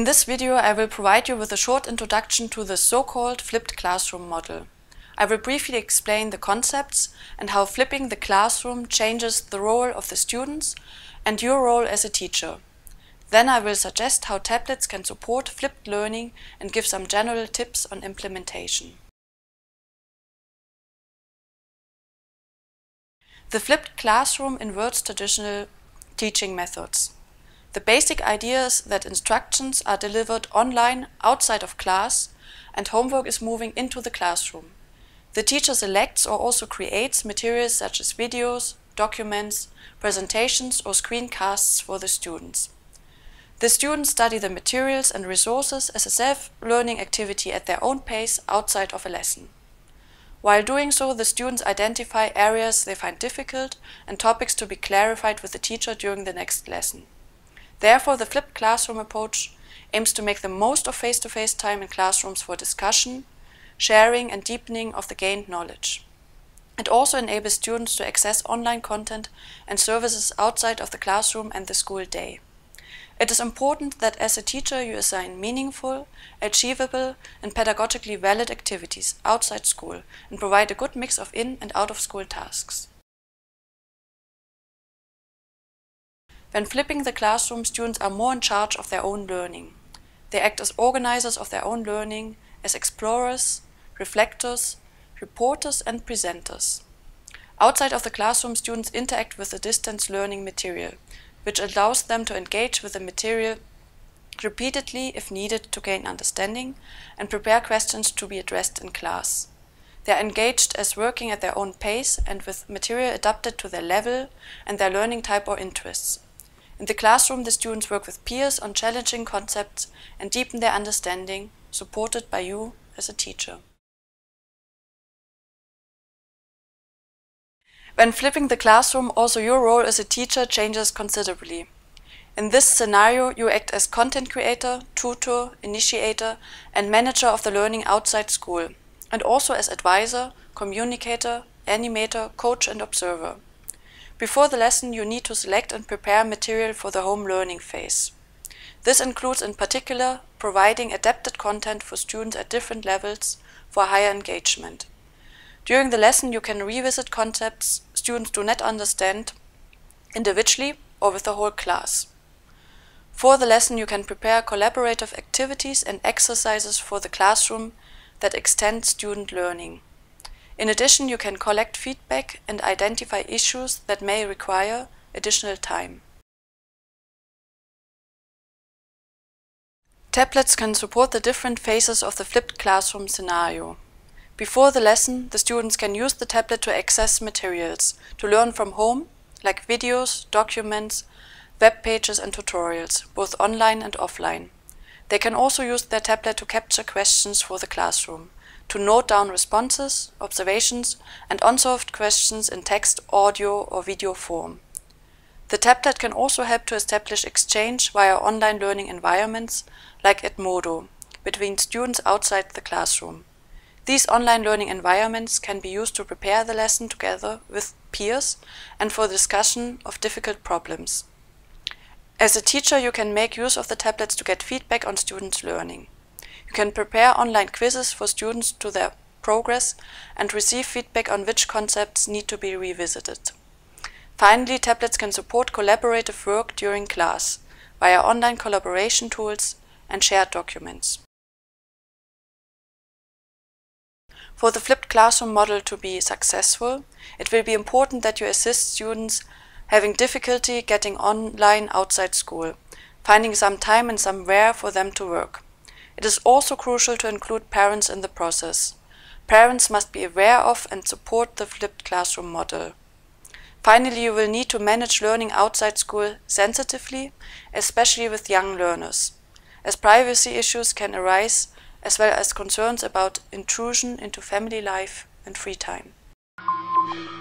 this video, I will provide you with a short introduction to the so-called flipped classroom model. I will briefly explain the concepts and how flipping the classroom changes the role of the students and your role as a teacher. Then I will suggest how tablets can support flipped learning and give some general tips on implementation. The flipped classroom inverts traditional teaching methods. The basic idea is that instructions are delivered online outside of class and homework is moving into the classroom. The teacher selects or also creates materials such as videos, documents, presentations or screencasts for the students. The students study the materials and resources as a self-learning activity at their own pace outside of a lesson. While doing so, the students identify areas they find difficult and topics to be clarified with the teacher during the next lesson. Therefore, the flipped classroom approach aims to make the most of face-to-face time in classrooms for discussion, sharing and deepening of the gained knowledge. It also enables students to access online content and services outside of the classroom and the school day. It is important that as a teacher you assign meaningful, achievable and pedagogically valid activities outside school and provide a good mix of in- and out-of-school tasks. When flipping the classroom, students are more in charge of their own learning. They act as organizers of their own learning, as explorers, reflectors, reporters and presenters. Outside of the classroom, students interact with the distance learning material, which allows them to engage with the material repeatedly if needed to gain understanding and prepare questions to be addressed in class. They are engaged as working at their own pace and with material adapted to their level and their learning type or interests. In the classroom, the students work with peers on challenging concepts and deepen their understanding, supported by you as a teacher. When flipping the classroom, also your role as a teacher changes considerably. In this scenario, you act as content creator, tutor, initiator, and manager of the learning outside school, and also as advisor, communicator, animator, coach, and observer. Before the lesson, you need to select and prepare material for the home learning phase. This includes in particular providing adapted content for students at different levels for higher engagement. During the lesson, you can revisit concepts students do not understand individually or with the whole class. For the lesson, you can prepare collaborative activities and exercises for the classroom that extend student learning. In addition, you can collect feedback and identify issues that may require additional time. Tablets can support the different phases of the flipped classroom scenario. Before the lesson, the students can use the tablet to access materials, to learn from home, like videos, documents, web pages and tutorials, both online and offline. They can also use their tablet to capture questions for the classroom, to note down responses, observations, and unsolved questions in text, audio, or video form. The tablet can also help to establish exchange via online learning environments like Edmodo between students outside the classroom. These online learning environments can be used to prepare the lesson together with peers and for discussion of difficult problems. As a teacher, you can make use of the tablets to get feedback on students' learning. You can prepare online quizzes for students to their progress and receive feedback on which concepts need to be revisited. Finally, tablets can support collaborative work during class via online collaboration tools and shared documents. For the flipped classroom model to be successful, it will be important that you assist students having difficulty getting online outside school, finding some time and somewhere for them to work. It is also crucial to include parents in the process. Parents must be aware of and support the flipped classroom model. Finally, you will need to manage learning outside school sensitively, especially with young learners, as privacy issues can arise, as well as concerns about intrusion into family life and free time.